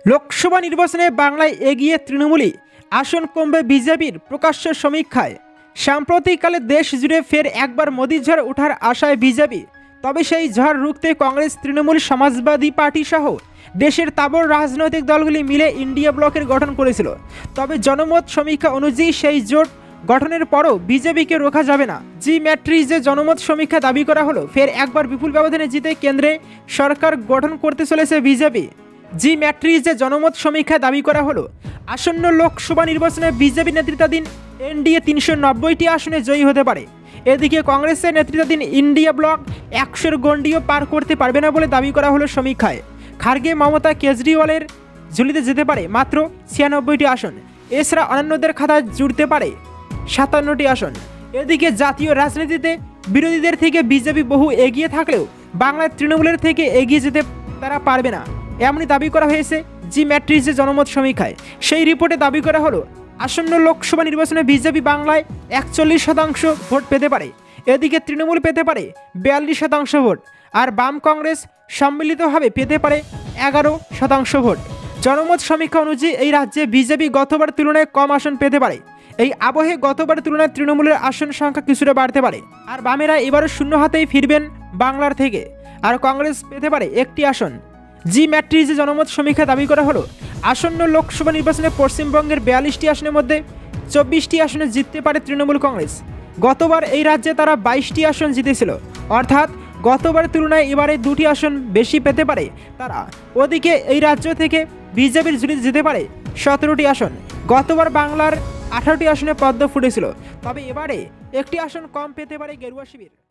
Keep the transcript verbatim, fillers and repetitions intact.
লোকসভা নির্বাচনে বাংলায় এগিয়ে তৃণমূলই, আসন কমবে বিজেপির প্রকাশ্য সমীক্ষায়। সাম্প্রতিককালে দেশ জুড়ে ফের একবার মোদী ঝড় ওঠার আশায় বিজেপি। তবে সেই ঝড় রুখতে কংগ্রেস, তৃণমূল, সমাজবাদী পার্টি সহ দেশের তাবড় রাজনৈতিক দলগুলি মিলে ইন্ডিয়া ব্লকের গঠন করেছিল। তবে জনমত সমীক্ষা অনুযায়ী সেই জোট গঠনের পরও বিজেপিকে রোখা যাবে না। জি ম্যাট্রিক্সে জনমত সমীক্ষা দাবি করা হলো ফের একবার বিপুল ব্যবধানে জিতে কেন্দ্রে সরকার গঠন করতে চলেছে বিজেপি। জি ম্যাট্রিক্সে জনমত সমীক্ষা দাবি করা হলো আসন্ন লোকসভা নির্বাচনে বিজেপি নেতৃত্বাধীন এনডিএ তিনশো নব্বইটি আসনে জয়ী হতে পারে। এদিকে কংগ্রেসের নেতৃত্বাধীন ইন্ডিয়া ব্লক একশোর গণ্ডিও পার করতে পারবে না বলে দাবি করা হলো সমীক্ষায়। খার্গে, মমতা, কেজরিওয়ালের ঝুলিতে যেতে পারে মাত্র ছিয়ানব্বইটি আসন। এছাড়া অন্যান্যদের খাতায় জুড়তে পারে সাতান্নটি আসন। এদিকে জাতীয় রাজনীতিতে বিরোধীদের থেকে বিজেপি বহু এগিয়ে থাকলেও বাংলার তৃণমূলের থেকে এগিয়ে যেতে তারা পারবে না, এমনই দাবি করা হয়েছে জি ম্যাট্রিক্সের জনমত সমীক্ষায়। সেই রিপোর্টে দাবি করা হলো আসন্ন লোকসভা নির্বাচনে বিজেপি বাংলায় একচল্লিশ শতাংশ ভোট পেতে পারে। এদিকে তৃণমূল পেতে পারে বিয়াল্লিশ শতাংশ ভোট, আর বাম কংগ্রেস সম্মিলিতভাবে পেতে পারে এগারো শতাংশ ভোট। জনমত সমীক্ষা অনুযায়ী এই রাজ্যে বিজেপি গতবার তুলনায় কম আসন পেতে পারে। এই আবহে গতবার তুলনায় তৃণমূলের আসন সংখ্যা কিছুটা বাড়তে পারে, আর বামেরা এবারও শূন্য হাতেই ফিরবেন বাংলার থেকে, আর কংগ্রেস পেতে পারে একটি আসন। জি ম্যাট্রিক্সে জনমত সমীক্ষা দাবি করা হলো আসন্ন লোকসভা নির্বাচনে পশ্চিমবঙ্গের বিয়াল্লিশটি আসনের মধ্যে চব্বিশটি আসনে জিততে পারে তৃণমূল কংগ্রেস। গতবার এই রাজ্যে তারা বাইশটি আসন জিতেছিল, অর্থাৎ গতবার তুলনায় এবারে দুটি আসন বেশি পেতে পারে তারা। ওদিকে এই রাজ্য থেকে বিজেপির ঝুলিতে যেতে পারে সতেরোটি আসন। গতবার বাংলার আঠারোটি আসনে পদ্ম ফুটেছিল, তবে এবারে একটি আসন কম পেতে পারে গেরুয়া শিবির।